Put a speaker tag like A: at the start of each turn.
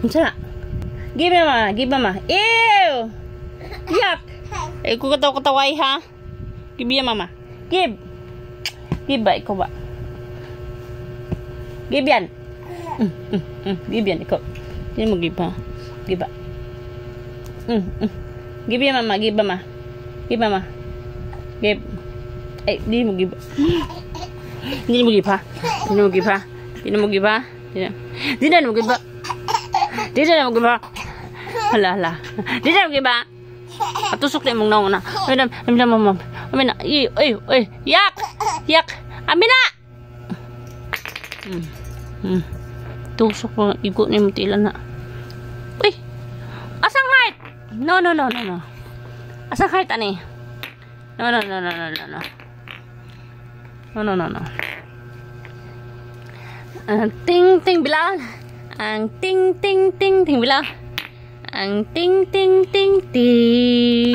A: Unsa? Give mama, give mama. Ew! Yuck! Eh, kung kataw-kataway ha? Give ya mama. Give! Give ba? Ikaw ba? Give yan. Give yan, ikaw. Hindi mo give ha? Give ba? Give ya mama, give mama. Give mama. Give. Eh, hindi mo give. Hindi mo give ha? Hindi mo give ha? Hindi mo give ha? Hindi na mo give ha? Hindi na mo give ha? Hala, hala. Hindi na mo give ha? Patusok na mong nauna. Ay na, mama. Amin na. Ay. Yak! Yak! Amin na! Tusok mo. Igo na yung tila na. Uy! Asang height? No. Asang height, ani? No. No. Ang ting bilang. Ang ting bilang. Ang ting ting.